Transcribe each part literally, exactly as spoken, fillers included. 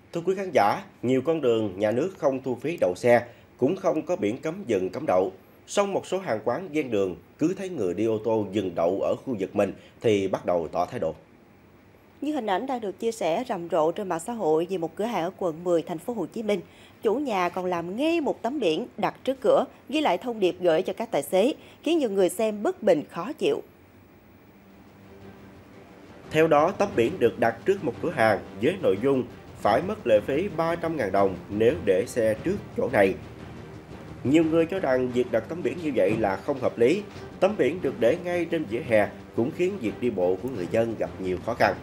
Thưa quý khán giả, nhiều con đường nhà nước không thu phí đậu xe, cũng không có biển cấm dừng cấm đậu. Song một số hàng quán ven đường cứ thấy người đi ô tô dừng đậu ở khu vực mình thì bắt đầu tỏ thái độ. Như hình ảnh đang được chia sẻ rầm rộ trên mạng xã hội về một cửa hàng ở quận mười, thành phố Hồ Chí Minh. Chủ nhà còn làm ngay một tấm biển đặt trước cửa, ghi lại thông điệp gửi cho các tài xế, khiến nhiều người xem bất bình khó chịu. Theo đó, tấm biển được đặt trước một cửa hàng với nội dung phải mất lệ phí ba trăm nghìn đồng nếu để xe trước chỗ này. Nhiều người cho rằng việc đặt tấm biển như vậy là không hợp lý. Tấm biển được để ngay trên vỉa hè cũng khiến việc đi bộ của người dân gặp nhiều khó khăn.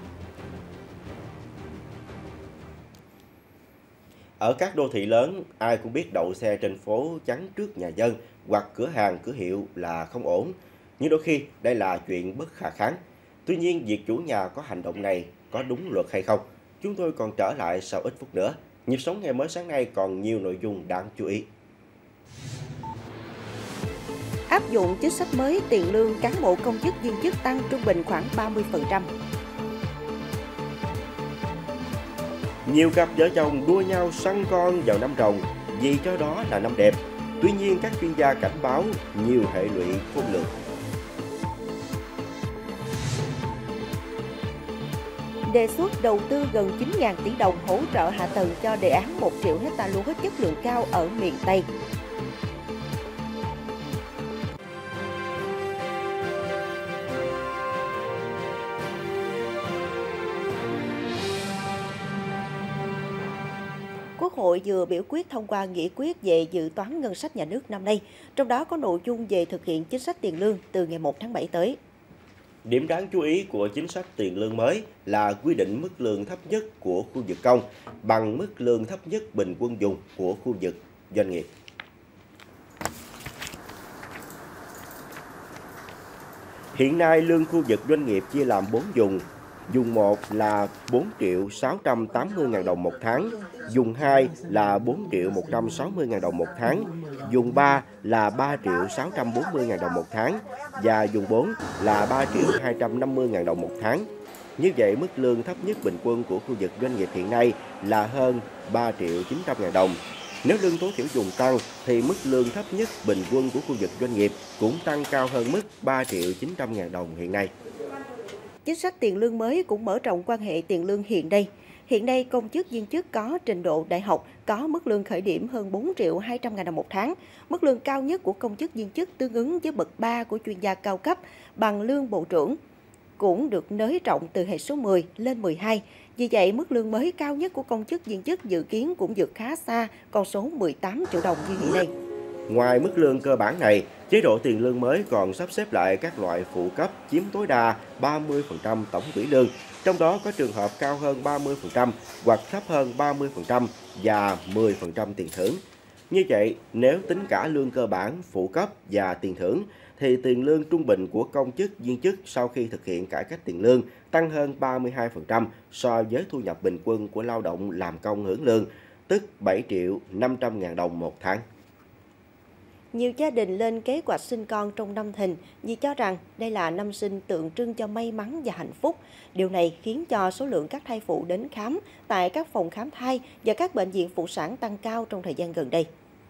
Ở các đô thị lớn, ai cũng biết đậu xe trên phố chắn trước nhà dân hoặc cửa hàng cửa hiệu là không ổn. Nhưng đôi khi đây là chuyện bất khả kháng. Tuy nhiên, việc chủ nhà có hành động này có đúng luật hay không? Chúng tôi còn trở lại sau ít phút nữa. Nhịp sống ngày mới sáng nay còn nhiều nội dung đáng chú ý. Áp dụng chính sách mới tiền lương cán bộ công chức viên chức tăng trung bình khoảng ba mươi phần trăm. Nhiều cặp vợ chồng đua nhau săn con vào năm Rồng vì cho đó là năm đẹp. Tuy nhiên, các chuyên gia cảnh báo nhiều hệ lụy khôn lường. Đề xuất đầu tư gần chín nghìn tỷ đồng hỗ trợ hạ tầng cho đề án một triệu hectare lúa chất lượng cao ở miền Tây. Quốc hội vừa biểu quyết thông qua nghị quyết về dự toán ngân sách nhà nước năm nay, trong đó có nội dung về thực hiện chính sách tiền lương từ ngày một tháng bảy tới. Điểm đáng chú ý của chính sách tiền lương mới là quy định mức lương thấp nhất của khu vực công bằng mức lương thấp nhất bình quân vùng của khu vực doanh nghiệp. Hiện nay, lương khu vực doanh nghiệp chia làm bốn vùng. Vùng một là bốn triệu sáu trăm tám mươi nghìn đồng một tháng, vùng hai là bốn triệu một trăm sáu mươi nghìn đồng một tháng, vùng ba là ba triệu sáu trăm bốn mươi nghìn đồng một tháng và vùng bốn là ba triệu hai trăm năm mươi nghìn đồng một tháng. Như vậy, mức lương thấp nhất bình quân của khu vực doanh nghiệp hiện nay là hơn ba triệu chín trăm nghìn đồng. Nếu lương tối thiểu vùng tăng thì mức lương thấp nhất bình quân của khu vực doanh nghiệp cũng tăng cao hơn mức ba triệu chín trăm nghìn đồng hiện nay. Chính sách tiền lương mới cũng mở rộng quan hệ tiền lương hiện nay. Hiện nay, công chức viên chức có trình độ đại học có mức lương khởi điểm hơn bốn triệu hai trăm nghìn đồng một tháng. Mức lương cao nhất của công chức viên chức tương ứng với bậc ba của chuyên gia cao cấp bằng lương bộ trưởng cũng được nới rộng từ hệ số mười lên mười hai. Vì vậy, mức lương mới cao nhất của công chức viên chức dự kiến cũng vượt khá xa con số mười tám triệu đồng như hiện nay. Ngoài mức lương cơ bản này, chế độ tiền lương mới còn sắp xếp lại các loại phụ cấp chiếm tối đa ba mươi phần trăm tổng quỹ lương, trong đó có trường hợp cao hơn ba mươi phần trăm hoặc thấp hơn ba mươi phần trăm và mười phần trăm tiền thưởng. Như vậy, nếu tính cả lương cơ bản, phụ cấp và tiền thưởng, thì tiền lương trung bình của công chức viên chức sau khi thực hiện cải cách tiền lương tăng hơn ba mươi hai phần trăm so với thu nhập bình quân của lao động làm công hưởng lương, tức bảy triệu năm trăm nghìn đồng một tháng. Nhiều gia đình lên kế hoạch sinh con trong năm Thìn vì cho rằng đây là năm sinh tượng trưng cho may mắn và hạnh phúc. Điều này khiến cho số lượng các thai phụ đến khám tại các phòng khám thai và các bệnh viện phụ sản tăng cao trong thời gian gần đây.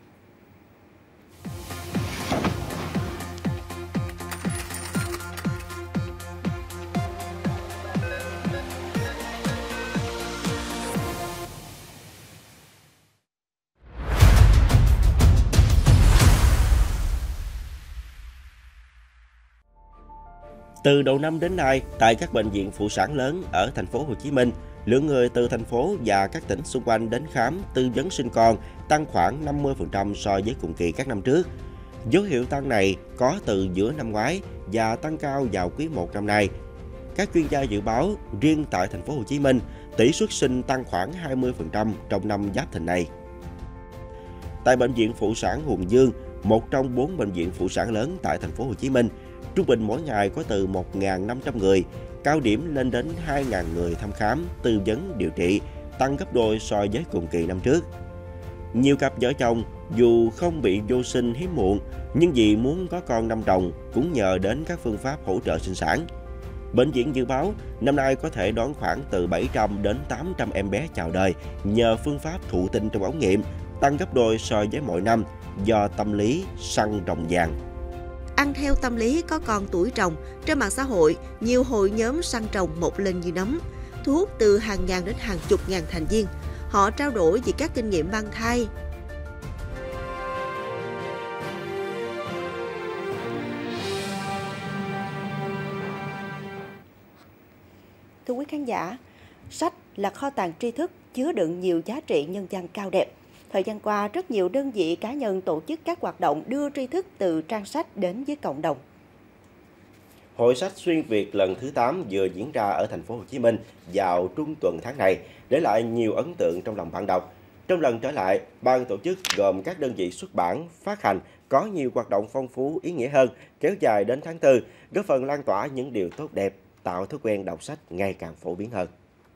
Từ đầu năm đến nay, tại các bệnh viện phụ sản lớn ở thành phố Hồ Chí Minh, lượng người từ thành phố và các tỉnh xung quanh đến khám tư vấn sinh con tăng khoảng năm mươi phần trăm so với cùng kỳ các năm trước. Dấu hiệu tăng này có từ giữa năm ngoái và tăng cao vào quý một năm nay. Các chuyên gia dự báo riêng tại thành phố Hồ Chí Minh, tỷ suất sinh tăng khoảng hai mươi phần trăm trong năm Giáp Thìn này. Tại bệnh viện phụ sản Hùng Dương, một trong bốn bệnh viện phụ sản lớn tại thành phố Hồ Chí Minh, trung bình mỗi ngày có từ một nghìn năm trăm người, cao điểm lên đến hai nghìn người thăm khám, tư vấn, điều trị, tăng gấp đôi so với cùng kỳ năm trước. Nhiều cặp vợ chồng dù không bị vô sinh hiếm muộn, nhưng vì muốn có con năm Rồng cũng nhờ đến các phương pháp hỗ trợ sinh sản. Bệnh viện dự báo năm nay có thể đón khoảng từ bảy trăm đến tám trăm em bé chào đời nhờ phương pháp thụ tinh trong ống nghiệm, tăng gấp đôi so với mọi năm do tâm lý săn rồng vàng. Ăn theo tâm lý có con tuổi trồng, trên mạng xã hội, nhiều hội nhóm săn trồng mọc lên như nấm, thu hút từ hàng ngàn đến hàng chục ngàn thành viên. Họ trao đổi về các kinh nghiệm mang thai. Thưa quý khán giả, sách là kho tàng tri thức chứa đựng nhiều giá trị nhân văn cao đẹp. Thời gian qua, rất nhiều đơn vị cá nhân tổ chức các hoạt động đưa tri thức từ trang sách đến với cộng đồng. Hội sách xuyên Việt lần thứ tám vừa diễn ra ở thành phố Hồ Chí Minh vào trung tuần tháng này, để lại nhiều ấn tượng trong lòng bạn đọc. Trong lần trở lại, ban tổ chức gồm các đơn vị xuất bản, phát hành có nhiều hoạt động phong phú, ý nghĩa hơn, kéo dài đến tháng tư, góp phần lan tỏa những điều tốt đẹp, tạo thói quen đọc sách ngày càng phổ biến hơn.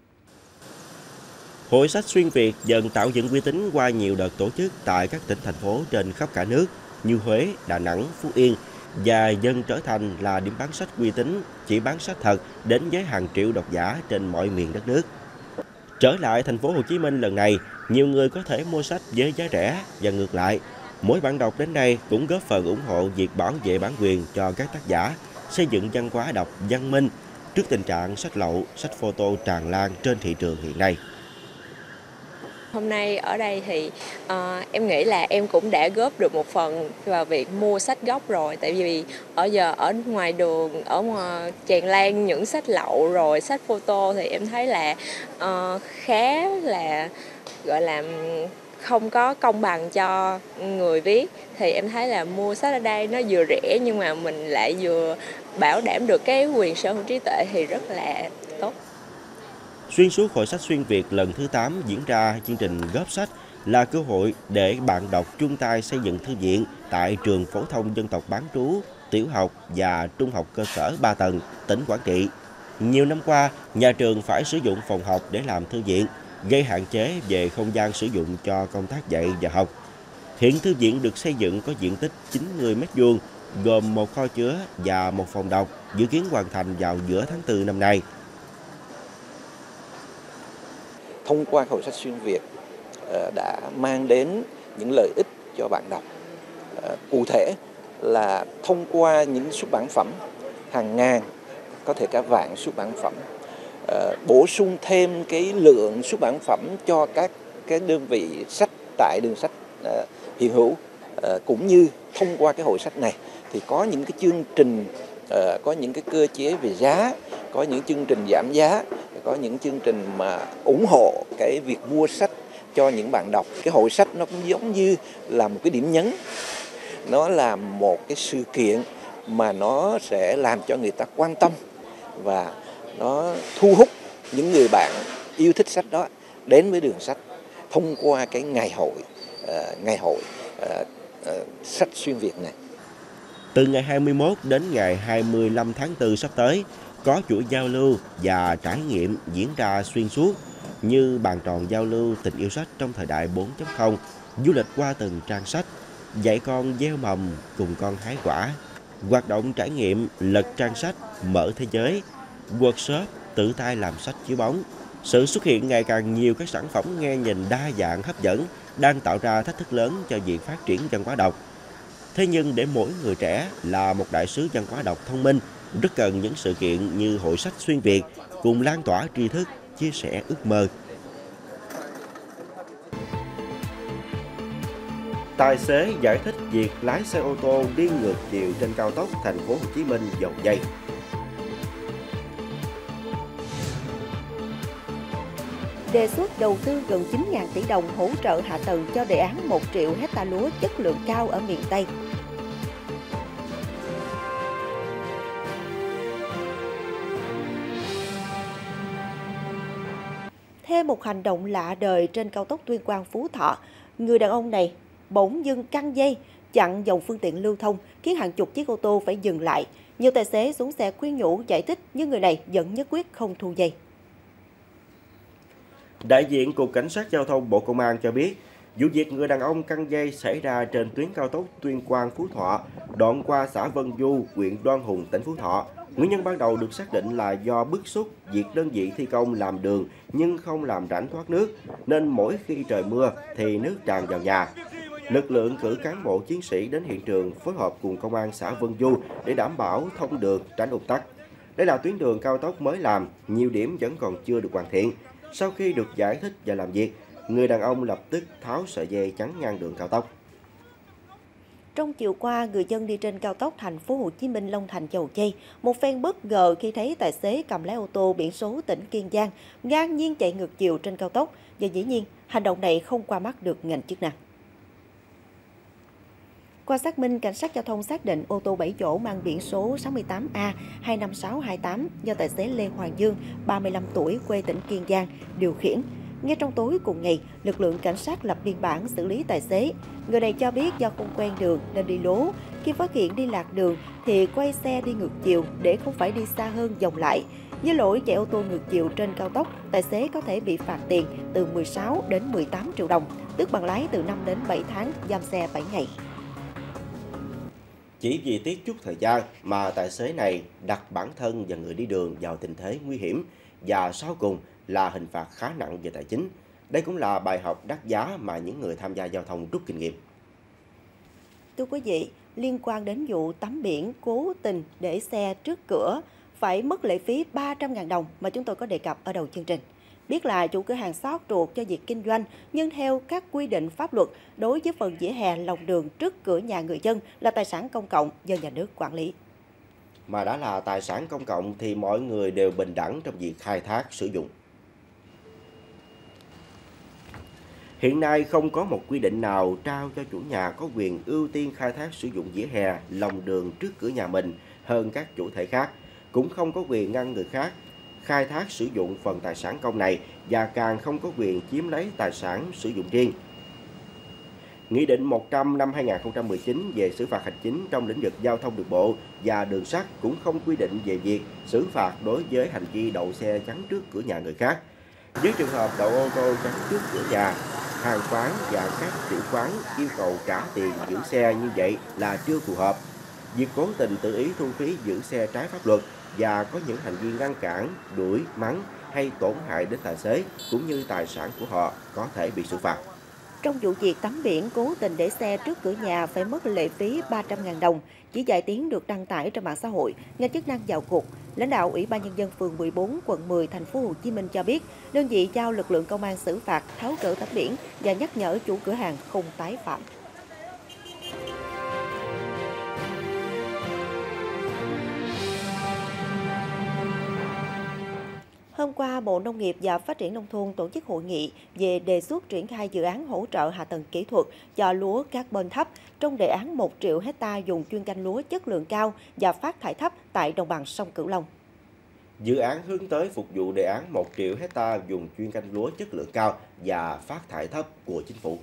Hội sách xuyên Việt dần tạo dựng uy tín qua nhiều đợt tổ chức tại các tỉnh, thành phố trên khắp cả nước như Huế, Đà Nẵng, Phú Yên, và dần trở thành là điểm bán sách uy tín, chỉ bán sách thật đến với hàng triệu độc giả trên mọi miền đất nước. Trở lại thành phố Hồ Chí Minh lần này, nhiều người có thể mua sách với giá rẻ và ngược lại. Mỗi bạn đọc đến đây cũng góp phần ủng hộ việc bảo vệ bản quyền cho các tác giả, xây dựng văn hóa đọc văn minh trước tình trạng sách lậu, sách photo tràn lan trên thị trường hiện nay. Hôm nay ở đây thì uh, em nghĩ là em cũng đã góp được một phần vào việc mua sách gốc rồi. Tại vì ở giờ ở ngoài đường, ở ngoài tràn lan những sách lậu rồi sách photo thì em thấy là uh, khá là gọi là không có công bằng cho người viết. Thì em thấy là mua sách ở đây nó vừa rẻ nhưng mà mình lại vừa bảo đảm được cái quyền sở hữu trí tuệ thì rất là tốt. Xuyên suốt Hội sách xuyên Việt lần thứ tám diễn ra, chương trình góp sách là cơ hội để bạn đọc chung tay xây dựng thư viện tại trường phổ thông dân tộc bán trú, tiểu học và trung học cơ sở ba tầng, tỉnh Quảng Trị. Nhiều năm qua, nhà trường phải sử dụng phòng học để làm thư viện, gây hạn chế về không gian sử dụng cho công tác dạy và học. Hiện thư viện được xây dựng có diện tích chín mươi mét vuông, gồm một kho chứa và một phòng đọc, dự kiến hoàn thành vào giữa tháng tư năm nay. Thông qua Hội sách xuyên Việt đã mang đến những lợi ích cho bạn đọc. Cụ thể là thông qua những xuất bản phẩm hàng ngàn, có thể cả vạn xuất bản phẩm, bổ sung thêm cái lượng xuất bản phẩm cho các cái đơn vị sách tại đường sách hiện hữu, cũng như thông qua cái hội sách này thì có những cái chương trình, có những cái cơ chế về giá, có những chương trình giảm giá, có những chương trình mà ủng hộ cái việc mua sách cho những bạn đọc. Cái hội sách nó cũng giống như là một cái điểm nhấn, nó là một cái sự kiện mà nó sẽ làm cho người ta quan tâm và nó thu hút những người bạn yêu thích sách đó đến với đường sách thông qua cái ngày hội uh, ngày hội uh, uh, sách xuyên Việt này. Từ ngày hai mươi mốt đến ngày hai mươi lăm tháng tư sắp tới, có chuỗi giao lưu và trải nghiệm diễn ra xuyên suốt như bàn tròn giao lưu tình yêu sách trong thời đại bốn chấm không, du lịch qua từng trang sách, dạy con gieo mầm cùng con hái quả, hoạt động trải nghiệm lật trang sách, mở thế giới, workshop tự tay làm sách chiếu bóng. Sự xuất hiện ngày càng nhiều các sản phẩm nghe nhìn đa dạng hấp dẫn đang tạo ra thách thức lớn cho việc phát triển văn hóa đọc. Thế nhưng để mỗi người trẻ là một đại sứ văn hóa đọc thông minh, rất cần những sự kiện như Hội sách xuyên Việt cùng lan tỏa tri thức, chia sẻ ước mơ. Tài xế giải thích việc lái xe ô tô đi ngược chiều trên cao tốc thành phố Hồ Chí Minh dầu dây. Đề xuất đầu tư gần chín nghìn tỷ đồng hỗ trợ hạ tầng cho đề án một triệu hecta lúa chất lượng cao ở miền Tây. Thêm một hành động lạ đời trên cao tốc Tuyên Quang - Phú Thọ, người đàn ông này bỗng dưng căng dây chặn dòng phương tiện lưu thông, khiến hàng chục chiếc ô tô phải dừng lại. Nhiều tài xế xuống xe khuyên nhủ giải thích, nhưng người này vẫn nhất quyết không thu dây. Đại diện Cục Cảnh sát Giao thông Bộ Công an cho biết, Vụ việc người đàn ông căng dây xảy ra trên tuyến cao tốc Tuyên Quang - Phú Thọ, đoạn qua xã Vân Du, huyện Đoan Hùng, tỉnh Phú Thọ. Nguyên nhân ban đầu được xác định là do bức xúc việc đơn vị thi công làm đường nhưng không làm rãnh thoát nước, nên mỗi khi trời mưa thì nước tràn vào nhà. Lực lượng cử cán bộ chiến sĩ đến hiện trường phối hợp cùng công an xã Vân Du để đảm bảo thông đường, tránh ùn tắc. Đây là tuyến đường cao tốc mới làm, nhiều điểm vẫn còn chưa được hoàn thiện. Sau khi được giải thích và làm việc, người đàn ông lập tức tháo sợi dây chắn ngang đường cao tốc. Trong chiều qua, người dân đi trên cao tốc thành phố Hồ Chí Minh Long Thành Dầu Giây một phen bất ngờ khi thấy tài xế cầm lái ô tô biển số tỉnh Kiên Giang ngang nhiên chạy ngược chiều trên cao tốc, và dĩ nhiên hành động này không qua mắt được ngành chức năng. Qua xác minh, cảnh sát giao thông xác định ô tô bảy chỗ mang biển số sáu mươi tám A hai năm sáu hai tám do tài xế Lê Hoàng Dương, ba mươi lăm tuổi, quê tỉnh Kiên Giang, điều khiển. Ngay trong tối cùng ngày, lực lượng cảnh sát lập biên bản xử lý tài xế. Người này cho biết do không quen đường nên đi lố. Khi phát hiện đi lạc đường thì quay xe đi ngược chiều để không phải đi xa hơn vòng lại. Với lỗi chạy ô tô ngược chiều trên cao tốc, tài xế có thể bị phạt tiền từ mười sáu đến mười tám triệu đồng, tước bằng lái từ năm đến bảy tháng, giam xe bảy ngày. Chỉ vì tiết chút thời gian mà tài xế này đặt bản thân và người đi đường vào tình thế nguy hiểm, và sau cùng là hình phạt khá nặng về tài chính. Đây cũng là bài học đắt giá mà những người tham gia giao thông rút kinh nghiệm. Thưa quý vị, liên quan đến vụ tắm biển cố tình để xe trước cửa phải mất lệ phí ba trăm nghìn đồng mà chúng tôi có đề cập ở đầu chương trình. Biết là chủ cửa hàng xót ruột cho việc kinh doanh, nhưng theo các quy định pháp luật, đối với phần vỉa hè lòng đường trước cửa nhà người dân là tài sản công cộng do nhà nước quản lý. Mà đã là tài sản công cộng thì mọi người đều bình đẳng trong việc khai thác sử dụng. Hiện nay không có một quy định nào trao cho chủ nhà có quyền ưu tiên khai thác sử dụng vỉa hè, lòng đường trước cửa nhà mình hơn các chủ thể khác. Cũng không có quyền ngăn người khác khai thác sử dụng phần tài sản công này, và càng không có quyền chiếm lấy tài sản sử dụng riêng. Nghị định một trăm năm hai nghìn không trăm mười chín về xử phạt hành chính trong lĩnh vực giao thông đường bộ và đường sắt cũng không quy định về việc xử phạt đối với hành vi đậu xe chắn trước cửa nhà người khác. Với trường hợp đậu ô tô chắn trước cửa nhà, hàng quán và các chủ quán yêu cầu trả tiền giữ xe như vậy là chưa phù hợp. Việc cố tình tự ý thu phí giữ xe trái pháp luật và có những hành vi ngăn cản, đuổi, mắng hay tổn hại đến tài xế cũng như tài sản của họ có thể bị xử phạt. Trong vụ việc tắm biển cố tình để xe trước cửa nhà phải mất lệ phí ba trăm nghìn đồng, chỉ vài tiếng được đăng tải trên mạng xã hội, ngành chức năng vào cuộc. Lãnh đạo Ủy ban Nhân dân phường mười bốn, quận mười, thành phố Hồ Chí Minh cho biết, đơn vị giao lực lượng công an xử phạt, tháo gỡ tắm biển và nhắc nhở chủ cửa hàng không tái phạm. Hôm qua, Bộ Nông nghiệp và Phát triển Nông thôn tổ chức hội nghị về đề xuất triển khai dự án hỗ trợ hạ tầng kỹ thuật cho lúa carbon thấp trong đề án một triệu hecta dùng chuyên canh lúa chất lượng cao và phát thải thấp tại đồng bằng sông Cửu Long. Dự án hướng tới phục vụ đề án một triệu hecta dùng chuyên canh lúa chất lượng cao và phát thải thấp của chính phủ.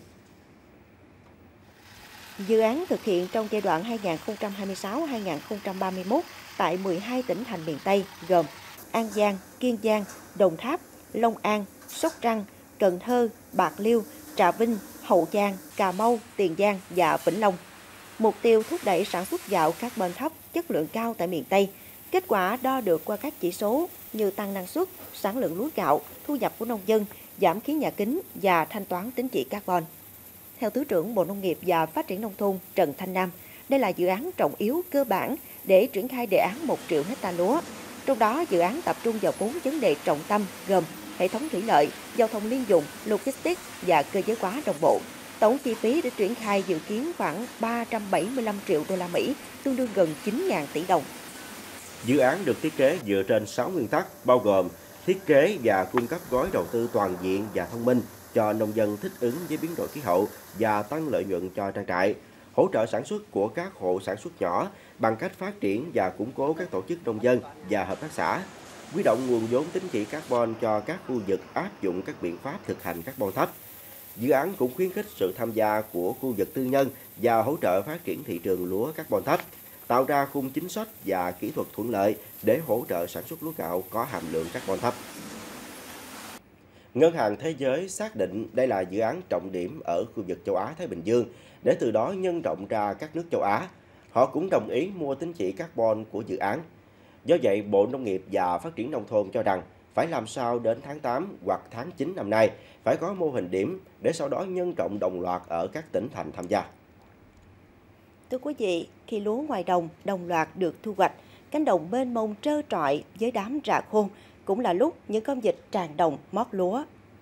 Dự án thực hiện trong giai đoạn hai nghìn không trăm hai mươi sáu đến hai nghìn không trăm ba mươi mốt tại mười hai tỉnh thành miền Tây gồm An Giang, Kiên Giang, Đồng Tháp, Long An, Sóc Trăng, Cần Thơ, Bạc Liêu, Trà Vinh, Hậu Giang, Cà Mau, Tiền Giang và Vĩnh Long. Mục tiêu thúc đẩy sản xuất gạo carbon thấp chất lượng cao tại miền Tây. Kết quả đo được qua các chỉ số như tăng năng suất, sản lượng lúa gạo, thu nhập của nông dân, giảm khí nhà kính và thanh toán tín chỉ carbon. Theo Thứ trưởng Bộ Nông nghiệp và Phát triển Nông thôn Trần Thanh Nam, đây là dự án trọng yếu cơ bản để triển khai đề án một triệu hecta lúa. Trong đó, dự án tập trung vào bốn vấn đề trọng tâm gồm hệ thống thủy lợi, giao thông liên dụng, logistics và cơ giới hóa đồng bộ. Tổng chi phí để triển khai dự kiến khoảng ba trăm bảy mươi lăm triệu đô la Mỹ, tương đương gần chín nghìn tỷ đồng. Dự án được thiết kế dựa trên sáu nguyên tắc bao gồm thiết kế và cung cấp gói đầu tư toàn diện và thông minh cho nông dân thích ứng với biến đổi khí hậu và tăng lợi nhuận cho trang trại, hỗ trợ sản xuất của các hộ sản xuất nhỏ bằng cách phát triển và củng cố các tổ chức nông dân và hợp tác xã, huy động nguồn vốn tín chỉ carbon cho các khu vực áp dụng các biện pháp thực hành carbon thấp. Dự án cũng khuyến khích sự tham gia của khu vực tư nhân và hỗ trợ phát triển thị trường lúa carbon thấp, tạo ra khung chính sách và kỹ thuật thuận lợi để hỗ trợ sản xuất lúa gạo có hàm lượng carbon thấp. Ngân hàng Thế giới xác định đây là dự án trọng điểm ở khu vực châu Á-Thái Bình Dương, để từ đó nhân rộng ra các nước châu Á. Họ cũng đồng ý mua tín chỉ carbon của dự án. Do vậy, Bộ Nông nghiệp và Phát triển Nông thôn cho rằng phải làm sao đến tháng tám hoặc tháng chín năm nay phải có mô hình điểm để sau đó nhân rộng đồng loạt ở các tỉnh thành tham gia. Thưa quý vị, khi lúa ngoài đồng đồng loạt được thu hoạch, cánh đồng mênh mông trơ trọi với đám rạ khô, cũng là lúc những con vịt tràn đồng mót lúa.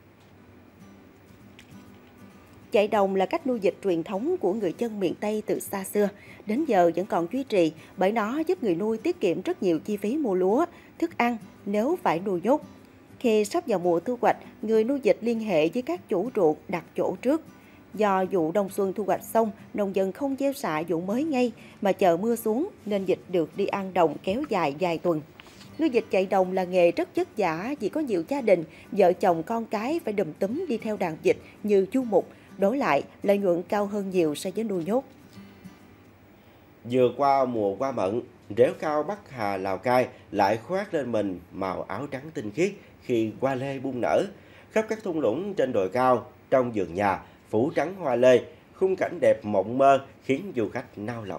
Chạy đồng là cách nuôi vịt truyền thống của người dân miền Tây từ xa xưa, đến giờ vẫn còn duy trì bởi nó giúp người nuôi tiết kiệm rất nhiều chi phí mua lúa, thức ăn nếu phải nuôi nhốt. Khi sắp vào mùa thu hoạch, người nuôi vịt liên hệ với các chủ ruộng đặt chỗ trước. Do vụ đông xuân thu hoạch xong, nông dân không gieo xạ vụ mới ngay mà chờ mưa xuống nên vịt được đi ăn đồng kéo dài vài tuần. Nuôi vịt chạy đồng là nghề rất vất vả vì có nhiều gia đình, vợ chồng con cái phải đùm túm đi theo đàn vịt như chu mục, đổi lại lợi nhuận cao hơn nhiều so với nuôi nhốt. Vừa qua mùa hoa mận, rễu cao Bắc Hà Lào Cai lại khoác lên mình màu áo trắng tinh khiết khi hoa lê bung nở. Khắp các thung lũng trên đồi cao, trong vườn nhà, phủ trắng hoa lê, khung cảnh đẹp mộng mơ khiến du khách nao lòng.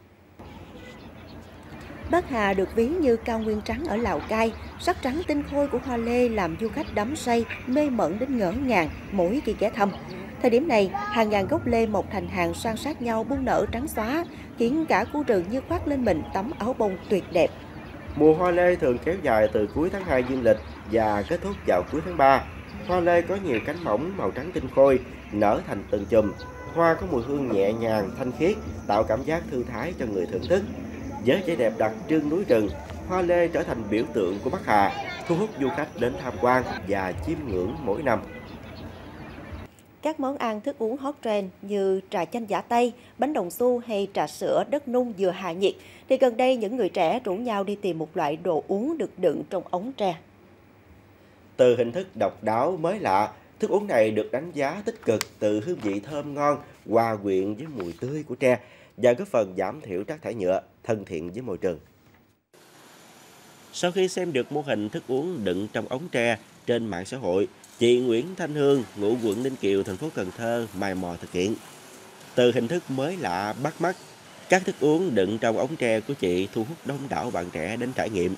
Bắc Hà được ví như cao nguyên trắng ở Lào Cai, sắc trắng tinh khôi của hoa lê làm du khách đắm say, mê mẩn đến ngỡ ngàng mỗi khi ghé thăm. Thời điểm này, hàng ngàn gốc lê mọc thành hàng san sát nhau bung nở trắng xóa, khiến cả khu rừng như khoác lên mình tấm áo bông tuyệt đẹp. Mùa hoa lê thường kéo dài từ cuối tháng hai dương lịch và kết thúc vào cuối tháng ba. Hoa lê có nhiều cánh mỏng màu trắng tinh khôi, nở thành từng chùm. Hoa có mùi hương nhẹ nhàng, thanh khiết, tạo cảm giác thư thái cho người thưởng thức. Với vẻ đẹp đặc trưng núi rừng, hoa lê trở thành biểu tượng của Bắc Hà, thu hút du khách đến tham quan và chiêm ngưỡng mỗi năm. Các món ăn thức uống hot trend như trà chanh giã Tây, bánh đồng xu hay trà sữa đất nung vừa hạ nhiệt, thì gần đây những người trẻ rủ nhau đi tìm một loại đồ uống được đựng trong ống tre. Từ hình thức độc đáo mới lạ, thức uống này được đánh giá tích cực từ hương vị thơm ngon, hòa quyện với mùi tươi của tre và góp phần giảm thiểu rác thải nhựa, thân thiện với môi trường. Sau khi xem được mô hình thức uống đựng trong ống tre trên mạng xã hội, chị Nguyễn Thanh Hương, ngụ quận Ninh Kiều, thành phố Cần Thơ mày mò thực hiện. Từ hình thức mới lạ bắt mắt, các thức uống đựng trong ống tre của chị thu hút đông đảo bạn trẻ đến trải nghiệm.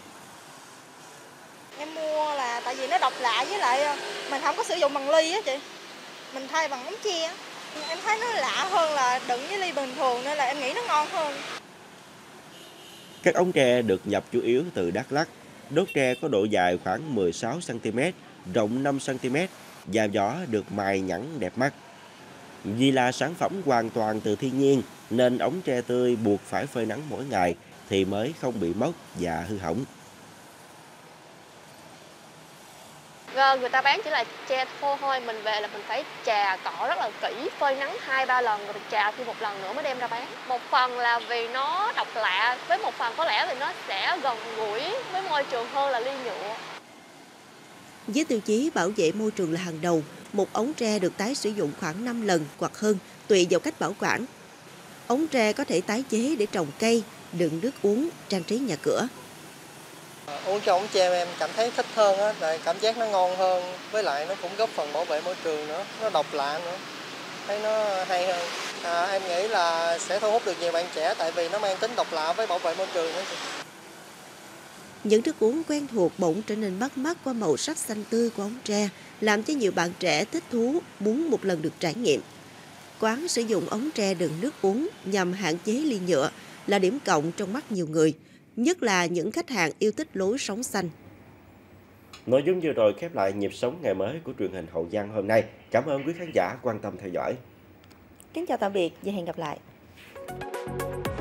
Em mua là tại vì nó độc lạ, với lại mình không có sử dụng bằng ly á chị, mình thay bằng ống tre. Em thấy nó lạ hơn là đựng với ly bình thường nên là em nghĩ nó ngon hơn. Các ống tre được nhập chủ yếu từ Đắk Lắk. Đốt tre có độ dài khoảng mười sáu xăng ti mét, rộng năm xăng ti mét và vỏ được mài nhẵn đẹp mắt. Vì là sản phẩm hoàn toàn từ thiên nhiên nên ống tre tươi buộc phải phơi nắng mỗi ngày thì mới không bị mốc và hư hỏng. Người ta bán chỉ là tre khô thôi, mình về là mình phải chà cọ rất là kỹ, phơi nắng hai ba lần rồi chà thêm một lần nữa mới đem ra bán. Một phần là vì nó độc lạ, với một phần có lẽ thì nó sẽ gần gũi với môi trường hơn là ly nhựa. Với tiêu chí bảo vệ môi trường là hàng đầu, một ống tre được tái sử dụng khoảng năm lần hoặc hơn tùy vào cách bảo quản. Ống tre có thể tái chế để trồng cây, đựng nước uống, trang trí nhà cửa. Uống cho ống tre em cảm thấy thích hơn á, tại cảm giác nó ngon hơn, với lại nó cũng góp phần bảo vệ môi trường nữa, nó độc lạ nữa, thấy nó hay hơn. À, em nghĩ là sẽ thu hút được nhiều bạn trẻ tại vì nó mang tính độc lạ với bảo vệ môi trường nữa. Những thức uống quen thuộc bỗng trở nên bắt mắt qua màu sắc xanh tươi của ống tre, làm cho nhiều bạn trẻ thích thú muốn một lần được trải nghiệm. Quán sử dụng ống tre đựng nước uống nhằm hạn chế ly nhựa là điểm cộng trong mắt nhiều người, nhất là những khách hàng yêu thích lối sống xanh. Nội dung vừa rồi khép lại nhịp sống ngày mới của truyền hình Hậu Giang hôm nay. Cảm ơn quý khán giả quan tâm theo dõi. Kính chào tạm biệt và hẹn gặp lại.